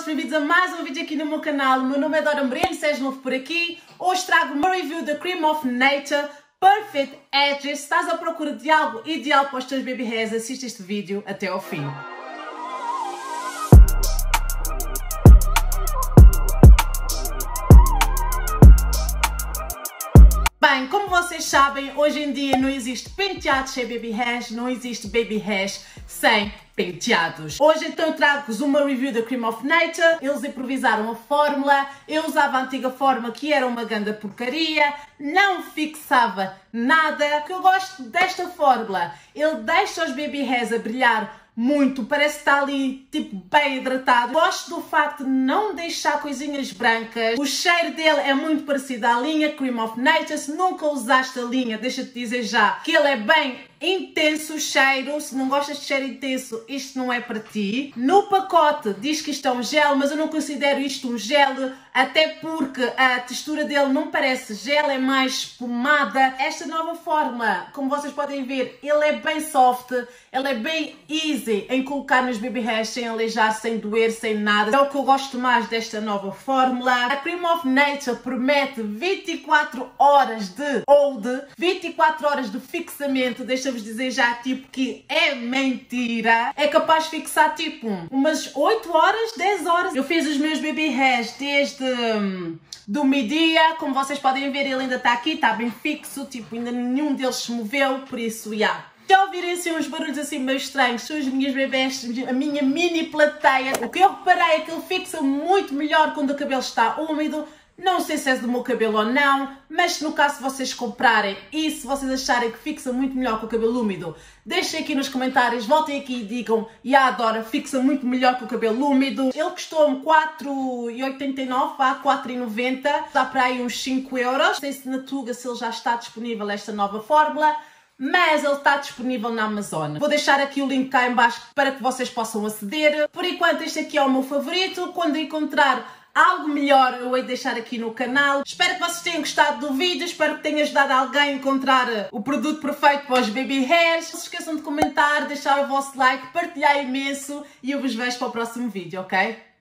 todos, bem-vindos a mais um vídeo aqui no meu canal. O meu nome é Dora Moreno, se és novo por aqui. Hoje trago uma review da Cream of Nature Perfect Edges. Se estás à procura de algo ideal para os teus baby hairs, assiste este vídeo até ao fim. Bem, como vocês sabem, hoje em dia não existe penteados sem baby hairs, não existe baby hairs sem penteados. Hoje então eu trago-vos uma review da Cream of Nature. Eles improvisaram a fórmula. Eu usava a antiga fórmula que era uma ganda porcaria, não fixava nada. O que eu gosto desta fórmula, ele deixa os baby hairs a brilhar muito, parece que está ali tipo bem hidratado. Gosto do facto de não deixar coisinhas brancas. O cheiro dele é muito parecido à linha Cream of Nature. Se nunca usaste a linha, deixa-te dizer já que ele é bem intenso o cheiro. Se não gostas de cheiro intenso, isto não é para ti. No pacote diz que isto é um gel, mas eu não considero isto um gel, até porque a textura dele não parece gel, é mais espumada. Esta nova fórmula, como vocês podem ver, ele é bem soft, ele é bem easy em colocar nos baby hairs sem aleijar, sem doer, sem nada. É o que eu gosto mais desta nova fórmula. A Cream of Nature promete 24 horas de hold, 24 horas de fixamento. Deixa-vos dizer já tipo que é mentira. É capaz de fixar tipo umas 8 horas, 10 horas. Eu fiz os meus baby hairs desde do meio-dia. Como vocês podem ver, ele ainda está aqui, está bem fixo, tipo ainda nenhum deles se moveu, por isso, Já ouvirem assim uns barulhos assim meio estranhos, são as minhas bebés, a minha mini plateia. O que eu reparei é que ele fixa muito melhor quando o cabelo está úmido. Não sei se é do meu cabelo ou não, mas no caso de vocês comprarem e se vocês acharem que fixa muito melhor com o cabelo úmido, deixem aqui nos comentários, voltem aqui e digam, Dora, fixa muito melhor com o cabelo úmido. Ele custou-me 4,89, 4,90, dá para aí uns 5 euros. Não sei se na Tuga se ele já está disponível esta nova fórmula, mas ele está disponível na Amazon. Vou deixar aqui o link cá em baixo para que vocês possam aceder. Por enquanto este aqui é o meu favorito. Quando encontrar algo melhor eu hei de deixar aqui no canal. Espero que vocês tenham gostado do vídeo, espero que tenha ajudado alguém a encontrar o produto perfeito para os baby hairs. Não se esqueçam de comentar, deixar o vosso like, partilhar imenso e eu vos vejo para o próximo vídeo, ok?